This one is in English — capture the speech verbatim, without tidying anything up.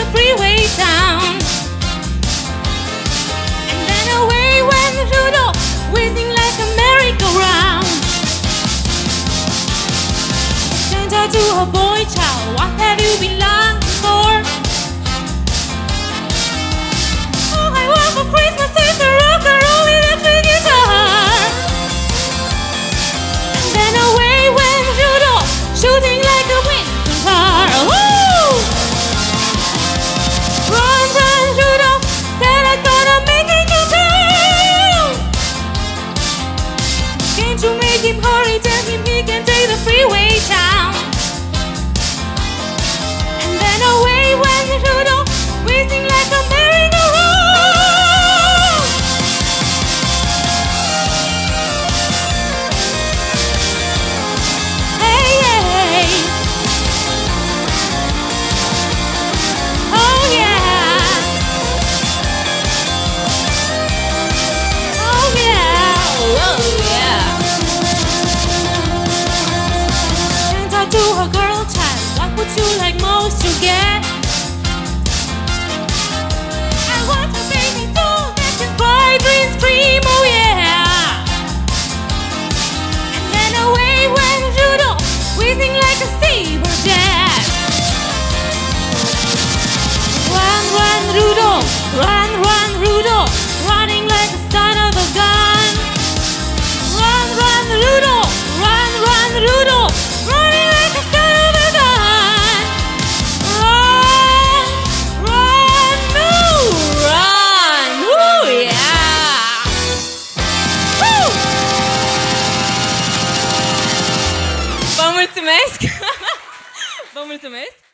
freeway town. And then away went Rudolph, whizzing like a merry-go-round. Santa to her boy child, what have you been longing for? All I want for Christmas is a rock and roll electric guitar. And then away went Rudolph, shooting like a winter car. Woo! Run, run, Rudolph, Santa's gonna make it your turn. Can't you make him hurry? Tell him he can take the freeway town. And then away went Rudolph, whizzing like a merry-go-round. Hey, hey. Oh yeah. Oh yeah. Oh yeah. Santa to her girl child, what would you like most to get? I want a baby doll that can cry, dream, scream, oh yeah. And then away went Rudolph, whizzing like a saber jet. Run, run, Rudolph, run, run, Rudolph, running like the son of a gun. Run, run, Rudolph, run, run, Rudolph, running like the son of a gun. Run, run, ooh, run, ooh, yeah. Woo! Vă mulțumesc! Vă mulțumesc!